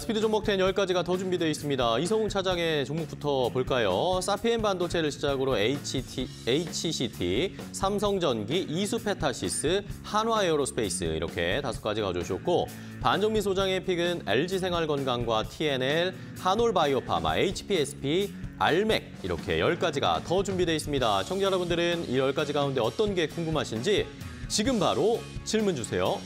스피드 종목 10 10가지가 더 준비되어 있습니다. 이성웅 차장의 종목부터 볼까요? 사피엔 반도체를 시작으로 HCT, 삼성전기, 이수페타시스, 한화에어로스페이스 이렇게 5가지 가져오셨고 반정미 소장의 픽은 LG생활건강과 TNL, 한올바이오파마, HPSP, 알맥 이렇게 10가지가 더 준비되어 있습니다. 시청자 여러분들은 이 10가지 가운데 어떤 게 궁금하신지 지금 바로 질문 주세요.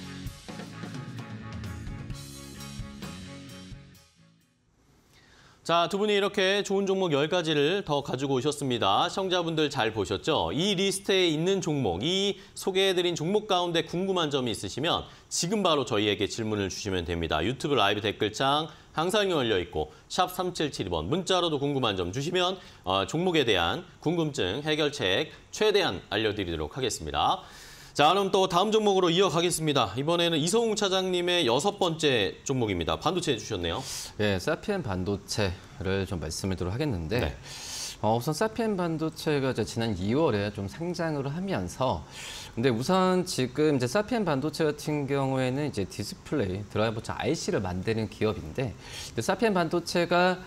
자, 두 분이 이렇게 좋은 종목 10가지를 더 가지고 오셨습니다. 시청자분들 잘 보셨죠? 이 리스트에 있는 종목, 이 소개해드린 종목 가운데 궁금한 점이 있으시면 지금 바로 저희에게 질문을 주시면 됩니다. 유튜브 라이브 댓글창 항상 열려있고 샵 3772번 문자로도 궁금한 점 주시면 종목에 대한 궁금증 해결책 최대한 알려드리도록 하겠습니다. 자, 그럼 또 다음 종목으로 이어가겠습니다. 이번에는 이성웅 차장님의 6번째 종목입니다. 반도체 해주셨네요. 네, 사피엔 반도체를 좀 말씀드리도록 하겠는데 네. 우선 사피엔 반도체가 지난 2월에 좀 상장을 하면서 근데 우선 지금 이제 사피엔 반도체 같은 경우에는 이제 디스플레이 드라이버 IC를 만드는 기업인데 사피엔 반도체가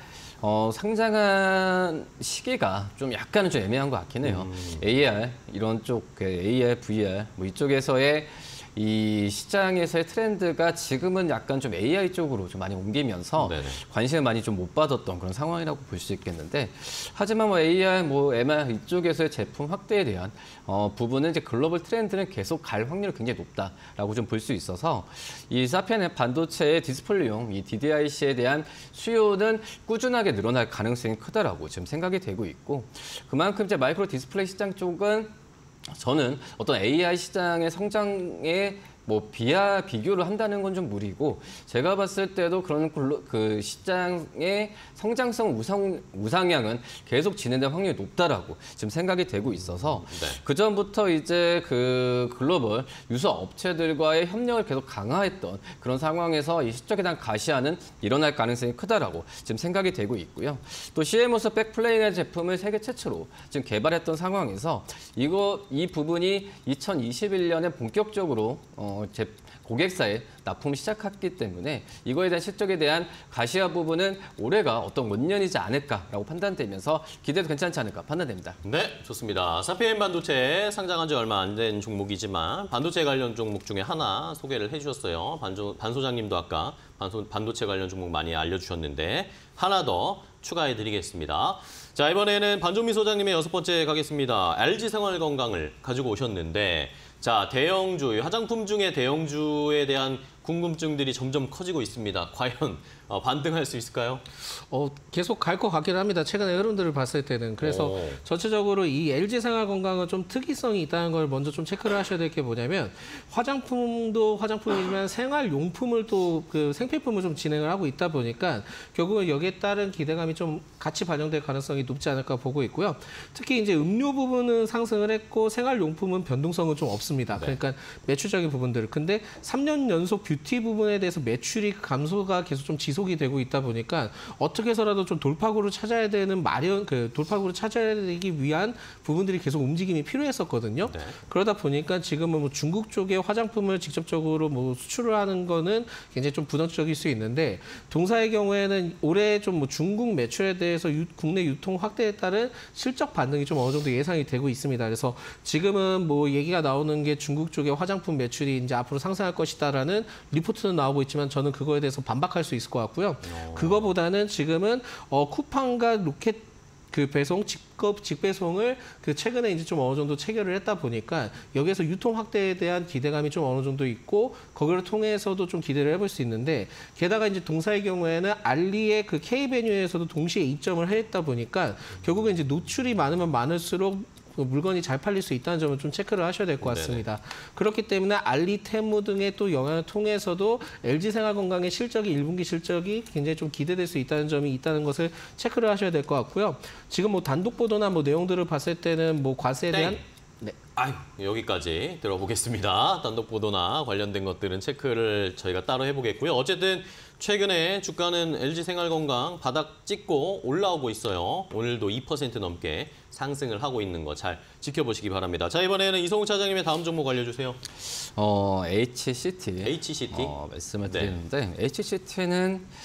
상장한 시기가 좀 약간은 좀 애매한 것 같긴 해요. AR 이런 쪽 AR, VR 뭐 이쪽에서의 이 시장에서의 트렌드가 지금은 약간 좀 AI 쪽으로 좀 많이 옮기면서 네네. 관심을 많이 좀 못 받았던 그런 상황이라고 볼 수 있겠는데 하지만 뭐 AR, 뭐 MR 이쪽에서의 제품 확대에 대한 부분은 이제 글로벌 트렌드는 계속 갈 확률이 굉장히 높다라고 좀 볼 수 있어서 이 사피엔 반도체의 디스플레이용 이 DDIC에 대한 수요는 꾸준하게 늘어날 가능성이 크다라고 지금 생각이 되고 있고 그만큼 이제 마이크로 디스플레이 시장 쪽은 저는 어떤 AI 시장의 성장에 뭐 비교를 한다는 건 좀 무리고 제가 봤을 때도 그런 그 시장의 성장성 우상향은 계속 진행될 확률이 높다라고 지금 생각이 되고 있어서 네. 그 전부터 이제 그 글로벌 유사 업체들과의 협력을 계속 강화했던 그런 상황에서 이 시적에 대한 가시화는 일어날 가능성이 크다라고 지금 생각이 되고 있고요. 또 CMOS 백플레이의 제품을 세계 최초로 지금 개발했던 상황에서 이 부분이 2021년에 본격적으로 고객사에 납품을 시작했기 때문에 이거에 대한 실적에 대한 가시화 부분은 올해가 어떤 원년이지 않을까라고 판단되면서 기대도 괜찮지 않을까 판단됩니다. 네, 좋습니다. 사피엔 반도체 상장한 지 얼마 안 된 종목이지만 반도체 관련 종목 중에 하나 소개를 해주셨어요. 반 소장님도 아까 반도체 관련 종목 많이 알려주셨는데 하나 더 추가해드리겠습니다. 자, 이번에는 반종미 소장님의 6번째 가겠습니다. LG생활건강을 가지고 오셨는데 자, 대형주, 화장품 중에 대형주에 대한 궁금증들이 점점 커지고 있습니다. 과연 반등할 수 있을까요? 계속 갈 것 같긴 합니다. 최근의 흐름들을 봤을 때는. 그래서 전체적으로 이 LG생활건강은 좀 특이성이 있다는 걸 먼저 좀 체크를 하셔야 될 게 뭐냐면 화장품도 화장품이지만 생활용품을 또 그 생필품을 좀 진행을 하고 있다 보니까 결국은 여기에 따른 기대감이 좀 같이 반영될 가능성이 높지 않을까 보고 있고요. 특히 이제 음료 부분은 상승을 했고 생활용품은 변동성은 좀 없습니다. 네. 그러니까 매출적인 부분들. 근데 3년 연속 뷰티 부분에 대해서 매출이 감소가 계속 좀 지속이 되고 있다 보니까 어떻게 해서라도 좀 돌파구를 찾아야 되는 돌파구를 찾아야 되기 위한 부분들이 계속 움직임이 필요했었거든요. 네. 그러다 보니까 지금은 뭐 중국 쪽에 화장품을 직접적으로 뭐 수출을 하는 거는 굉장히 좀 부정적일 수 있는데 동사의 경우에는 올해 좀 뭐 중국 매출에 대해서 국내 유통 확대에 따른 실적 반등이 좀 어느 정도 예상이 되고 있습니다. 그래서 지금은 뭐 얘기가 나오는 게 중국 쪽의 화장품 매출이 이제 앞으로 상승할 것이다라는 리포트는 나오고 있지만 저는 그거에 대해서 반박할 수 있을 것 같고요. 그거보다는 지금은 쿠팡과 로켓 그 배송 직배송을 최근에 이제 좀 어느 정도 체결을 했다 보니까 여기에서 유통 확대에 대한 기대감이 좀 어느 정도 있고 거기를 통해서도 좀 기대를 해볼 수 있는데 게다가 이제 동사의 경우에는 알리의 그 K베뉴에서도 동시에 입점을 했다 보니까 결국은 이제 노출이 많으면 많을수록 물건이 잘 팔릴 수 있다는 점을 좀 체크를 하셔야 될 것 같습니다. 네네. 그렇기 때문에 알리, 테무 등의 또 영향을 통해서도 LG생활건강의 실적이 1분기 실적이 굉장히 좀 기대될 수 있다는 점이 있다는 것을 체크를 하셔야 될 것 같고요. 지금 뭐 단독 보도나 뭐 내용들을 봤을 때는 뭐 과세에 대한 네. 아유, 여기까지 들어보겠습니다. 단독 보도나 관련된 것들은 체크를 저희가 따로 해보겠고요. 어쨌든 최근에 주가는 LG생활건강 바닥 찍고 올라오고 있어요. 오늘도 2% 넘게 상승을 하고 있는 거 잘 지켜보시기 바랍니다. 자, 이번에는 이성웅 차장님의 다음 종목 알려주세요. HCT. HCT? 말씀을 드리는데 HCT는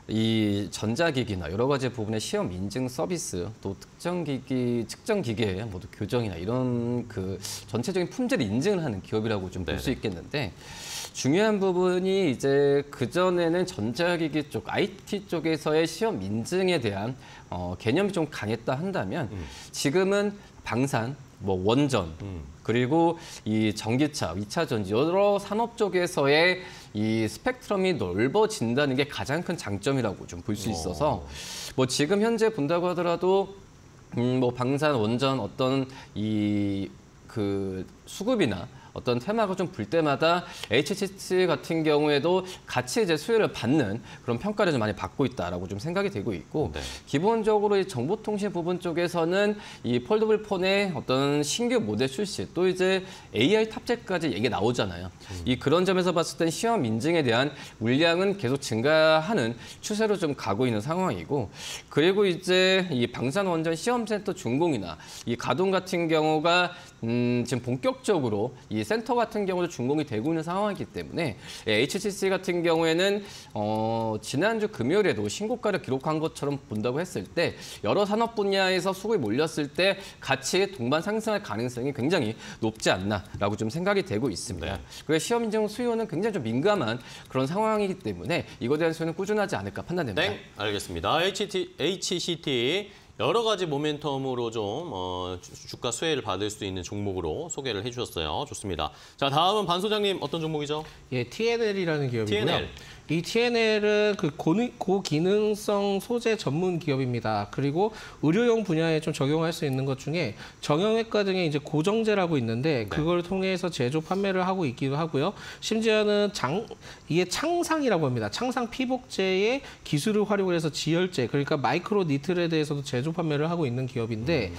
이 전자기기나 여러 가지 부분의 시험 인증 서비스, 또 특정 기기의 모두 교정이나 이런 그 전체적인 품질 인증을 하는 기업이라고 좀 볼 수 있겠는데, 중요한 부분이 이제 그전에는 전자기기 쪽, IT 쪽에서의 시험 인증에 대한 개념이 좀 강했다 한다면 지금은 방산, 뭐 원전, 그리고 이 전기차, 2차 전지 여러 산업 쪽에서의 이 스펙트럼이 넓어진다는 게 가장 큰 장점이라고 좀 볼 수 있어서 뭐 지금 현재 본다고 하더라도 뭐 방산, 원전 어떤 이 그 수급이나 어떤 테마가 좀 불 때마다 HCC 같은 경우에도 같이 이제 수혜를 받는 그런 평가를 좀 많이 받고 있다라고 좀 생각이 되고 있고, 기본적으로 이 정보통신 부분 쪽에서는 이 폴더블 폰의 어떤 신규 모델 출시, 또 이제 AI 탑재까지 얘기 나오잖아요. 이 그런 점에서 봤을 땐 시험 인증에 대한 물량은 계속 증가하는 추세로 좀 가고 있는 상황이고, 그리고 이제 이 방산원전 시험센터 준공이나 이 가동 같은 경우가 지금 본격적으로 이 센터 같은 경우도 준공이 되고 있는 상황이기 때문에 HCC 같은 경우에는 지난주 금요일에도 신고가를 기록한 것처럼 본다고 했을 때 여러 산업 분야에서 수급이 몰렸을 때 같이 동반 상승할 가능성이 굉장히 높지 않나라고 좀 생각이 되고 있습니다. 그래서 시험 인증 수요는 굉장히 좀 민감한 그런 상황이기 때문에 이거에 대한 수요는 꾸준하지 않을까 판단됩니다. 네, 알겠습니다. HCT 여러 가지 모멘텀으로 좀 주가 수혜를 받을 수 있는 종목으로 소개를 해주셨어요. 좋습니다. 자, 다음은 반 소장님 어떤 종목이죠? 예, TNL이라는 기업이고요. TNL. 이 TNL은 그 고기능성 소재 전문 기업입니다. 그리고 의료용 분야에 좀 적용할 수 있는 것 중에 정형외과 등의 이제 고정제라고 있는데 그걸 통해서 제조 판매를 하고 있기도 하고요. 심지어는 이게 창상이라고 합니다. 창상 피복제의 기술을 활용해서 지열제, 그러니까 마이크로 니틀에 대해서도 제조 판매를 하고 있는 기업인데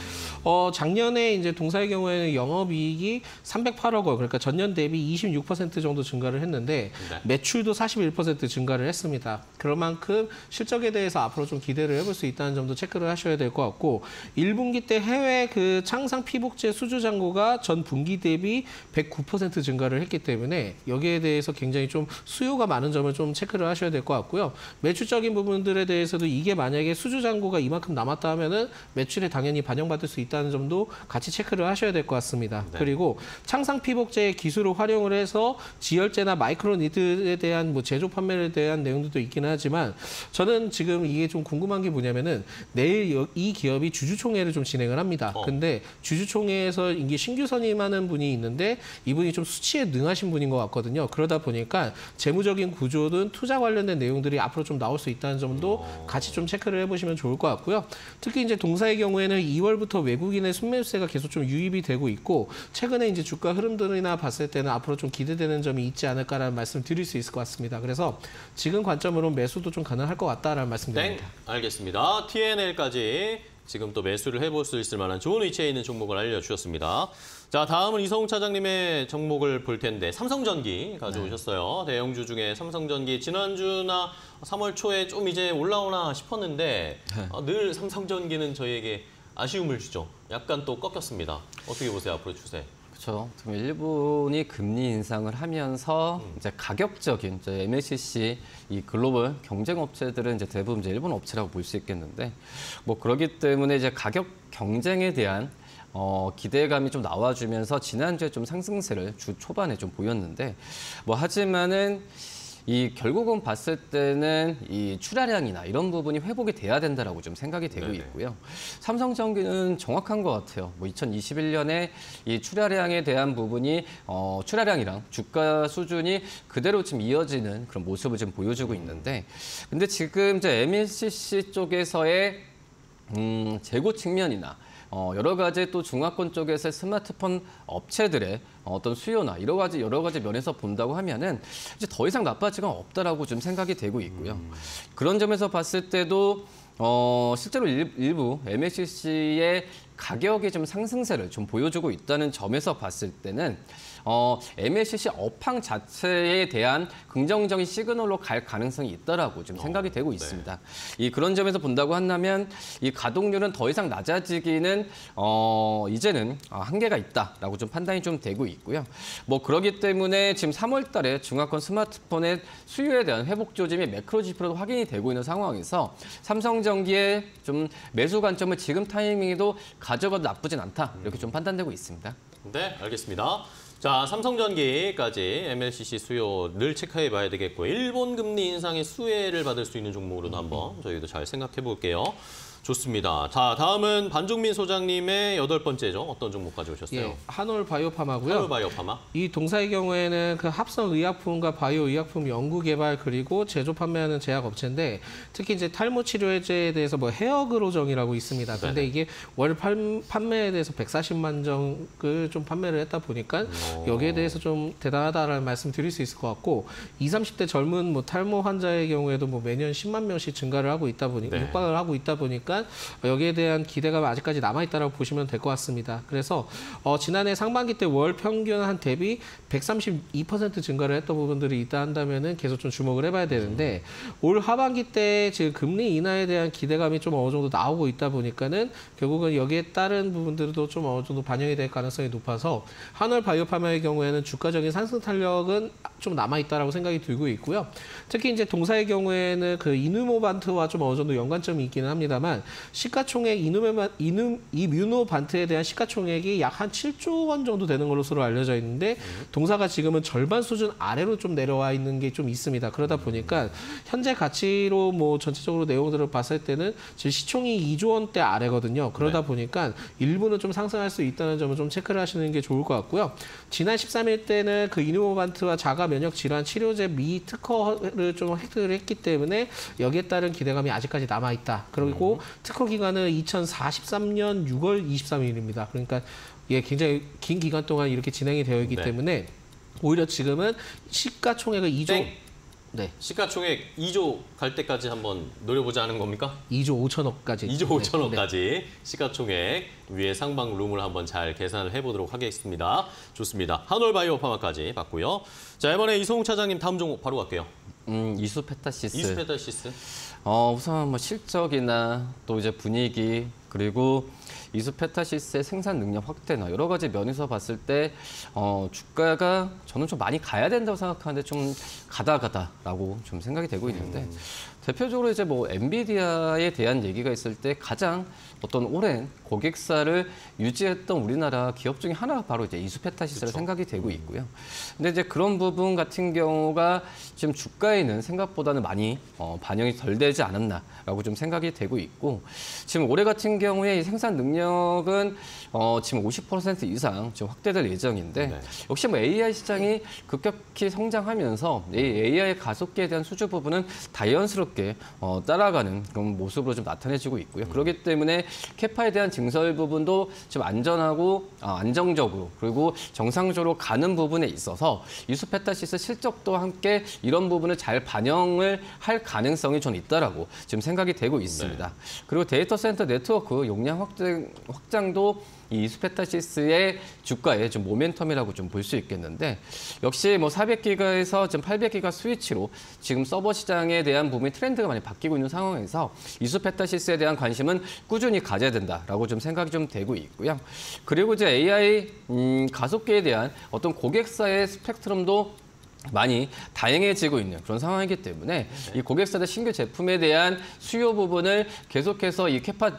작년에 이제 동사의 경우에는 영업이익이 308억 원, 그러니까 전년 대비 26% 정도 증가를 했는데 매출도 41% 증가를 했습니다. 그럴 만큼 실적에 대해서 앞으로 좀 기대를 해볼 수 있다는 점도 체크를 하셔야 될 것 같고, 1분기 때 해외 그 창상 피복제 수주 잔고가 전 분기 대비 109% 증가를 했기 때문에 여기에 대해서 굉장히 좀 수요가 많은 점을 좀 체크를 하셔야 될 것 같고요. 매출적인 부분들에 대해서도 이게 만약에 수주 잔고가 이만큼 남았다 하면은 매출에 당연히 반영받을 수 있다는 점도 같이 체크를 하셔야 될 것 같습니다. 그리고 창상 피복제의 기술을 활용을 해서 지열제나 마이크로 니들에 대한 뭐 제조 판매에 대한 내용들도 있기는 하지만, 저는 지금 이게 좀 궁금한 게 뭐냐면은 내일 이 기업이 주주총회를 좀 진행을 합니다. 근데 주주총회에서 이게 신규 선임하는 분이 있는데 이분이 좀 수치에 능하신 분인 것 같거든요. 그러다 보니까 재무적인 구조든 투자 관련된 내용들이 앞으로 좀 나올 수 있다는 점도 같이 좀 체크를 해보시면 좋을 것 같고요. 특히 이제 동사의 경우에는 2월부터 외국인의 순매수세가 계속 좀 유입이 되고 있고, 최근에 이제 주가 흐름들이나 봤을 때는 앞으로 좀 기대되는 점이 있지 않을까라는 말씀 드릴 수 있을 것 같습니다. 그래서 지금 관점으로 매수도 좀 가능할 것 같다라는 말씀드립니다. 알겠습니다. TNL까지 지금 또 매수를 해볼 수 있을 만한 좋은 위치에 있는 종목을 알려주셨습니다. 자, 다음은 이성욱 차장님의 종목을 볼 텐데 삼성전기 가져오셨어요. 대형주 중에 삼성전기 지난주나 3월 초에 좀 이제 올라오나 싶었는데 늘 삼성전기는 저희에게 아쉬움을 주죠. 약간 또 꺾였습니다. 어떻게 보세요, 앞으로 추세? 그렇죠. 일본이 금리 인상을 하면서 이제 가격적인 이제 MLCC 이 글로벌 경쟁 업체들은 이제 대부분 이제 일본 업체라고 볼 수 있겠는데, 뭐 그렇기 때문에 이제 가격 경쟁에 대한 기대감이 좀 나와주면서 지난주에 좀 상승세를 주 초반에 좀 보였는데, 뭐 하지만은 이 결국은 봤을 때는 이 출하량이나 이런 부분이 회복이 돼야 된다라고 좀 생각이 되고 있고요. 삼성전기는 정확한 것 같아요. 뭐 2021년에 이 출하량에 대한 부분이 출하량이랑 주가 수준이 그대로 지금 이어지는 그런 모습을 지금 보여주고 있는데, 근데 지금 이제 MLCC 쪽에서의 재고 측면이나 여러 가지 또 중화권 쪽에서의 스마트폰 업체들의 어떤 수요나 여러 가지 면에서 본다고 하면은 이제 더 이상 나빠질 건 없다라고 좀 생각이 되고 있고요. 그런 점에서 봤을 때도 실제로 일부 MLCC의 가격이 좀 상승세를 좀 보여주고 있다는 점에서 봤을 때는 MLCC 업황 자체에 대한 긍정적인 시그널로 갈 가능성이 있다라고 좀 생각이 되고 있습니다. 그런 점에서 본다고 한다면 이 가동률은 더 이상 낮아지기는 이제는 한계가 있다라고 좀 판단이 좀 되고 있고요. 뭐 그렇기 때문에 지금 3월달에 중화권 스마트폰의 수요에 대한 회복 조짐이 매크로 지표로도 확인이 되고 있는 상황에서 삼성전기의 좀 매수 관점을 지금 타이밍에도 가져가도 나쁘진 않다 이렇게 좀 판단되고 있습니다. 네, 알겠습니다. 자, 삼성전기까지 MLCC 수요를 체크해 봐야 되겠고 일본 금리 인상의 수혜를 받을 수 있는 종목으로도 한번 저희도 잘 생각해 볼게요. 좋습니다. 자, 다음은 반종민 소장님의 8번째죠. 어떤 종목 가져오셨어요? 예, 한올 바이오파마고요. 한올 바이오파마. 이 동사의 경우에는 그 합성 의약품과 바이오 의약품 연구 개발 그리고 제조 판매하는 제약 업체인데 특히 이제 탈모 치료제에 대해서 뭐 헤어그로정이라고 있습니다. 근데 네네. 이게 월 판매에 대해서 140만 정을 좀 판매를 했다 보니까 여기에 대해서 좀 대단하다라는 말씀 드릴 수 있을 것 같고 20, 30대 젊은 뭐 탈모 환자의 경우에도 뭐 매년 10만 명씩 증가를 하고 있다 보니까 네. 육박을 하고 있다 보니까 여기에 대한 기대가 아직까지 남아있다고 보시면 될 것 같습니다. 그래서 지난해 상반기 때 월 평균 한 대비 132% 증가를 했던 부분들이 있다 한다면은 계속 좀 주목을 해봐야 되는데 올 하반기 때 지금 금리 인하에 대한 기대감이 좀 어느 정도 나오고 있다 보니까는 결국은 여기에 따른 부분들도 좀 어느 정도 반영이 될 가능성이 높아서 한올 바이오파마의 경우에는 주가적인 상승 탄력은 좀 남아있다라고 생각이 들고 있고요. 특히 이제 동사의 경우에는 그 이누모반트와 좀 어느 정도 연관점이 있기는 합니다만 시가총액 이뮤노반트에 대한 시가총액이 약 한 7조 원 정도 되는 것으로 알려져 있는데 동사가 지금은 절반 수준 아래로 좀 내려와 있는 게 좀 있습니다. 그러다 보니까 현재 가치로 뭐 전체적으로 내용들을 봤을 때는 지금 시총이 2조 원대 아래거든요. 그러다 보니까 일부는 좀 상승할 수 있다는 점을 좀 체크를 하시는 게 좋을 것 같고요. 지난 13일 때는 그 이누모반트와 자가 면역 질환 치료제 미 특허를 좀 획득을 했기 때문에 여기에 따른 기대감이 아직까지 남아 있다. 그리고 특허 기간은 2043년 6월 23일입니다. 그러니까 굉장히 긴 기간 동안 이렇게 진행이 되어 있기 때문에 오히려 지금은 시가총액을 2조 땡. 네. 시가총액 2조 갈 때까지 한번 노려보자는 겁니까? 2조 5천억까지. 2조 5천억까지 시가총액 위에 상방 룸을 한번 잘 계산을 해보도록 하겠습니다. 좋습니다. 한올 바이오파마까지 봤고요. 자, 이번에 이송욱 차장님 다음 종목 바로 갈게요. 이수페타시스. 이수페타시스. 우선 뭐 실적이나 또 이제 분위기 그리고 이수페타시스의 생산 능력 확대나 여러 가지 면에서 봤을 때 주가가 저는 좀 많이 가야 된다고 생각하는데 좀 가다가다라고 좀 생각이 되고 있는데 대표적으로 이제 뭐 엔비디아에 대한 얘기가 있을 때 가장 어떤 오랜 고객사를 유지했던 우리나라 기업 중에 하나가 바로 이제 이수페타시스라 생각이 되고 있고요. 근데 이제 그런 부분 같은 경우가 지금 주가에는 생각보다는 많이 반영이 덜 되지 않았나라고 좀 생각이 되고 있고 지금 올해 같은 경우에 이 생산 능력은 지금 50% 이상 지금 확대될 예정인데 역시 뭐 AI 시장이 급격히 성장하면서 이 AI 가속기에 대한 수주 부분은 자연스럽게 따라가는 그런 모습으로 좀 나타내지고 있고요. 그렇기 때문에 캐파에 대한 증설 부분도 좀 안전하고 안정적으로 그리고 정상적으로 가는 부분에 있어서 이수페타시스 실적도 함께 이런 부분을 잘 반영을 할 가능성이 좀 있다라고 지금 생각이 되고 있습니다. 그리고 데이터 센터 네트워크 용량 확장도 이 이수페타시스의 주가의 좀 모멘텀이라고 좀 볼 수 있겠는데 역시 뭐 400기가에서 지금 800기가 스위치로 지금 서버 시장에 대한 부분이 트렌드가 많이 바뀌고 있는 상황에서 이수페타시스에 대한 관심은 꾸준히 가져야 된다라고 좀 생각이 좀 되고 있고요. 그리고 이제 AI 가속기에 대한 어떤 고객사의 스펙트럼도 많이 다양해지고 있는 그런 상황이기 때문에 이 고객사들 신규 제품에 대한 수요 부분을 계속해서 이 캐파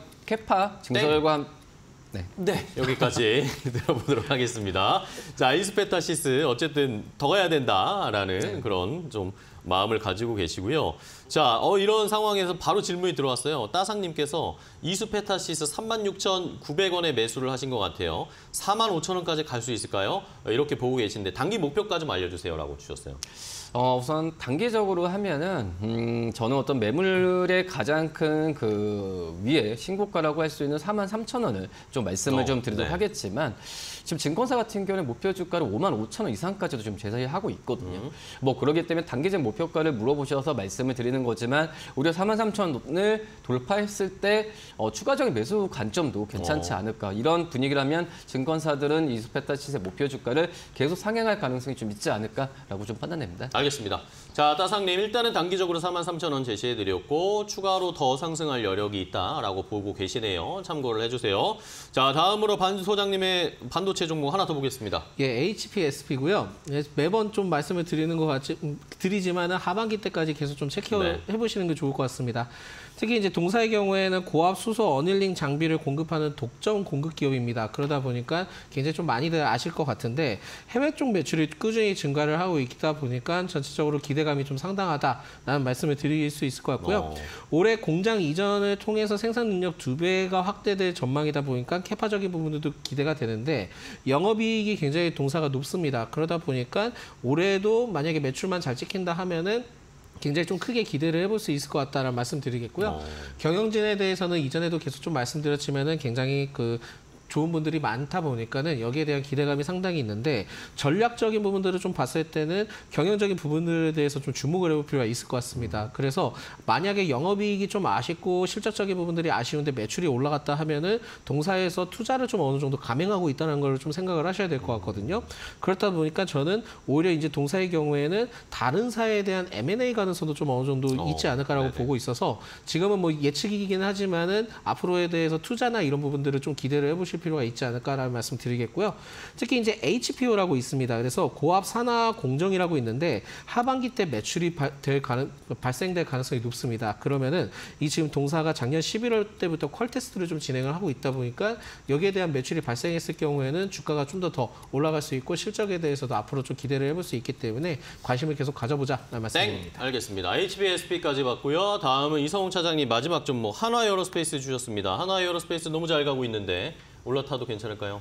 증설과 네, 여기까지 들어보도록 하겠습니다. 자, 이수페타시스 어쨌든 더 가야 된다라는 그런 좀 마음을 가지고 계시고요. 자, 이런 상황에서 바로 질문이 들어왔어요. 따상님께서 이수페타시스 36,900원에 매수를 하신 것 같아요. 45,000원까지 갈 수 있을까요? 이렇게 보고 계신데 단기 목표까지 좀 알려주세요라고 주셨어요. 우선 단기적으로 하면은 저는 어떤 매물의 가장 큰 그 위에 신고가라고 할 수 있는 43,000원을 좀 말씀을 좀 드리도록 하겠지만 지금 증권사 같은 경우는 목표 주가를 55,000원 이상까지도 지금 제시하고 있거든요. 뭐 그렇기 때문에 단기적 목표가를 물어보셔서 말씀을 드리는 거지만 오히려 43,000원을 돌파했을 때 추가적인 매수 관점도 괜찮지 않을까. 이런 분위기라면 증권사들은 이 스페타 시세 목표 주가를 계속 상향할 가능성이 좀 있지 않을까라고 좀 판단됩니다. 알겠습니다. 자, 따상님 일단은 단기적으로 43,000원 제시해드렸고 추가로 더 상승할 여력이 있다라고 보고 계시네요. 참고를 해주세요. 자, 다음으로 반 소장님의 반도체 종목 하나 더 보겠습니다. 예, HPSP고요. 매번 좀 말씀을 드리지만 하반기 때까지 계속 좀 체크해 보시는 게 좋을 것 같습니다. 특히 이제 동사의 경우에는 고압 수소 어닐링 장비를 공급하는 독점 공급 기업입니다. 그러다 보니까 굉장히 좀 많이들 아실 것 같은데 해외 쪽 매출이 꾸준히 증가를 하고 있다 보니까 전체적으로 기대감이 좀 상당하다라는 말씀을 드릴 수 있을 것 같고요. 올해 공장 이전을 통해서 생산 능력 2배가 확대될 전망이다 보니까 캐파적인 부분들도 기대가 되는데 영업이익이 굉장히 동사가 높습니다. 그러다 보니까 올해도 만약에 매출만 잘 찍힌다 하면은 굉장히 좀 크게 기대를 해볼 수 있을 것 같다는 말씀 드리겠고요. 경영진에 대해서는 이전에도 계속 좀 말씀드렸지만은 굉장히 좋은 분들이 많다 보니까는 여기에 대한 기대감이 상당히 있는데 전략적인 부분들을 좀 봤을 때는 경영적인 부분들에 대해서 좀 주목을 해볼 필요가 있을 것 같습니다. 그래서 만약에 영업이익이 좀 아쉽고 실적적인 부분들이 아쉬운데 매출이 올라갔다 하면은 동사에서 투자를 좀 어느 정도 감행하고 있다는 걸 좀 생각을 하셔야 될 것 같거든요. 그렇다 보니까 저는 오히려 이제 동사의 경우에는 다른 사에 대한 M&A 가능성도 좀 어느 정도 있지 않을까라고 보고 있어서 지금은 뭐 예측이긴 하지만은 앞으로에 대해서 투자나 이런 부분들을 좀 기대를 해보실 필요가 있지 않을까라는 말씀 드리겠고요. 특히 이제 HPO라고 있습니다. 그래서 고압 산화 공정이라고 있는데 하반기 때 매출이 발생될 가능성이 높습니다. 그러면은 이 지금 동사가 작년 11월 때부터 퀄 테스트를 좀 진행을 하고 있다 보니까 여기에 대한 매출이 발생했을 경우에는 주가가 좀 더 올라갈 수 있고 실적에 대해서도 앞으로 좀 기대를 해볼 수 있기 때문에 관심을 계속 가져보자라는 말씀입니다. 알겠습니다. HBSP까지 봤고요. 다음은 이성훈 차장님 마지막 종목 한화에어로스페이스 주셨습니다. 한화에어로스페이스 너무 잘 가고 있는데 올라타도 괜찮을까요?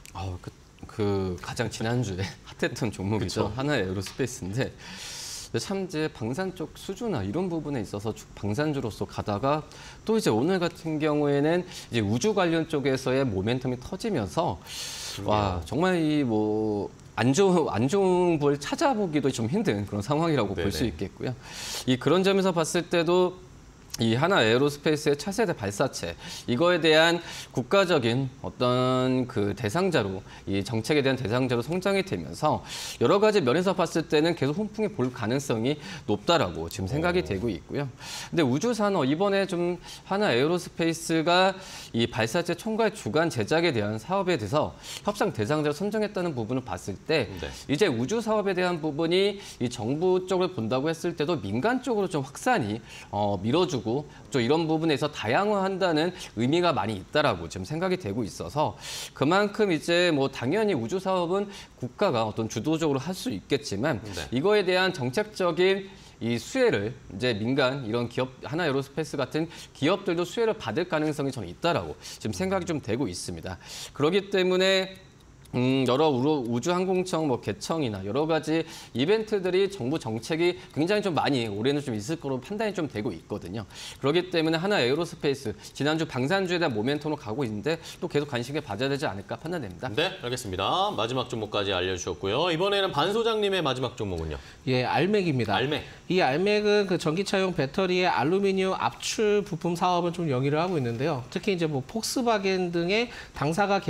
가장 지난주에 핫했던 종목이죠. 하나의 에어로스페이스인데 참 이제 방산 쪽 수주나 이런 부분에 있어서 방산주로서 가다가 또 이제 오늘 같은 경우에는 이제 우주 관련 쪽에서의 모멘텀이 터지면서 와 정말 이 뭐 안 좋은 걸 찾아보기도 좀 힘든 그런 상황이라고 볼 수 있겠고요. 그런 점에서 봤을 때도 이 하나 에어로스페이스의 차세대 발사체 이거에 대한 국가적인 어떤 대상자로 이 정책에 대한 대상자로 성장이 되면서 여러 가지 면에서 봤을 때는 계속 훈풍이 볼 가능성이 높다라고 지금 생각이 되고 있고요. 근데 우주산업 이번에 좀 하나 에어로스페이스가 이 발사체 총괄 주간 제작에 대한 사업에 대해서 협상 대상자로 선정했다는 부분을 봤을 때 이제 우주 사업에 대한 부분이 이 정부 쪽을 본다고 했을 때도 민간 쪽으로 좀 확산이 밀어주고 좀 이런 부분에서 다양화한다는 의미가 많이 있다라고 지금 생각이 되고 있어서 그만큼 이제 뭐 당연히 우주 사업은 국가가 어떤 주도적으로 할 수 있겠지만 이거에 대한 정책적인 이 수혜를 이제 민간 이런 기업 하나 에어로스페이스 같은 기업들도 수혜를 받을 가능성이 저는 있다라고 지금 생각이 좀 되고 있습니다. 그렇기 때문에 여러 우주항공청 개청이나 여러 가지 이벤트들이 정부 정책이 굉장히 좀 많이 올해는 좀 있을 거로 판단이 좀 되고 있거든요. 그렇기 때문에 하나 에어로스페이스 지난주 방산주에 대한 모멘텀으로 가고 있는데 또 계속 관심을 가져야 되지 않을까 판단됩니다. 네, 알겠습니다. 마지막 종목까지 알려주셨고요. 이번에는 반 소장님의 마지막 종목은요? 예, 알맥입니다. 알맥. 이 알맥은 전기차용 배터리의 알루미늄 압출 부품 사업을 좀 영위를 하고 있는데요. 특히 이제 폭스바겐 등의 당사가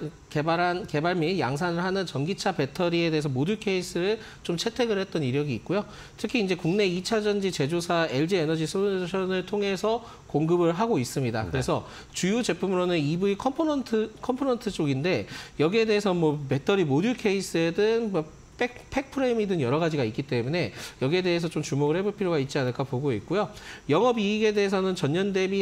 개발 및 양산을 하는 전기차 배터리에 대해서 모듈 케이스를 좀 채택을 했던 이력이 있고요. 특히 이제 국내 2차 전지 제조사 LG 에너지 솔루션을 통해서 공급을 하고 있습니다. 그래서 주요 제품으로는 EV 컴포넌트 쪽인데 여기에 대해서 배터리 모듈 케이스든 팩 프레임이든 여러 가지가 있기 때문에 여기에 대해서 좀 주목을 해볼 필요가 있지 않을까 보고 있고요. 영업이익에 대해서는 전년 대비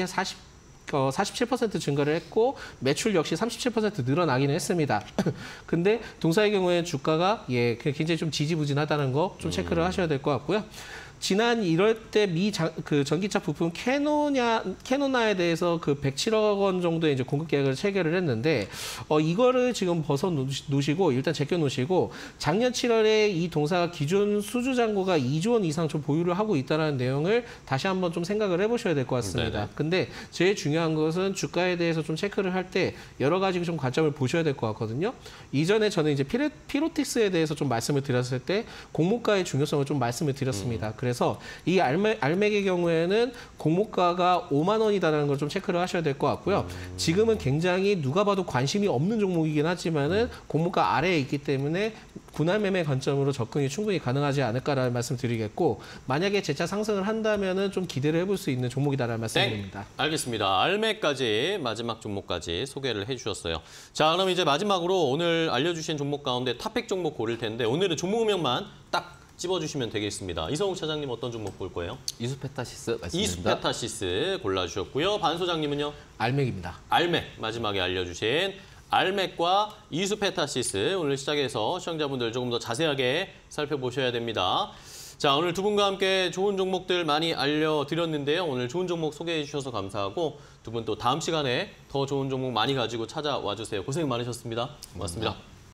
47% 증가를 했고 매출 역시 37% 늘어나기는 했습니다. 근데 동사의 경우에 주가가 굉장히 좀 지지부진하다는 거 좀 체크를 하셔야 될 것 같고요. 지난 1월 때 그 전기차 부품 캐노나에 대해서 그 107억 원 정도의 이제 공급 계약을 체결을 했는데 이거를 지금 벗어 놓으시고 일단 제껴 놓으시고 작년 7월에 이 동사가 기존 수주 잔고가 2조 원 이상 좀 보유를 하고 있다는 내용을 다시 한번 좀 생각을 해보셔야 될 것 같습니다. 네네. 근데 제일 중요한 것은 주가에 대해서 좀 체크를 할 때 여러 가지 좀 관점을 보셔야 될 것 같거든요. 이전에 저는 이제 피로틱스에 대해서 좀 말씀을 드렸을 때 공모가의 중요성을 좀 말씀을 드렸습니다. 그래서 이 알맥의 경우에는 공모가가 5만 원이다라는 걸 좀 체크를 하셔야 될 것 같고요. 지금은 굉장히 누가 봐도 관심이 없는 종목이긴 하지만은 공모가 아래에 있기 때문에 분할 매매 관점으로 접근이 충분히 가능하지 않을까라는 말씀 드리겠고 만약에 재차 상승을 한다면은 좀 기대를 해볼 수 있는 종목이다라는 말씀 드립니다. 알겠습니다. 알맥까지 마지막 종목까지 소개를 해주셨어요. 자, 그럼 이제 마지막으로 오늘 알려주신 종목 가운데 탑픽 종목 고를 텐데 오늘은 종목명만 딱 찝어주시면 되겠습니다. 이성욱 차장님 어떤 종목 볼 거예요? 이수페타시스 말씀드립니다. 이수페타시스 골라주셨고요. 반 소장님은요? 알맥입니다. 알맥 마지막에 알려주신 알맥과 이수페타시스 오늘 시작해서 시청자분들 조금 더 자세하게 살펴보셔야 됩니다. 자, 오늘 두 분과 함께 좋은 종목들 많이 알려드렸는데요. 오늘 좋은 종목 소개해 주셔서 감사하고 두 분 또 다음 시간에 더 좋은 종목 많이 가지고 찾아와 주세요. 고생 많으셨습니다. 고맙습니다.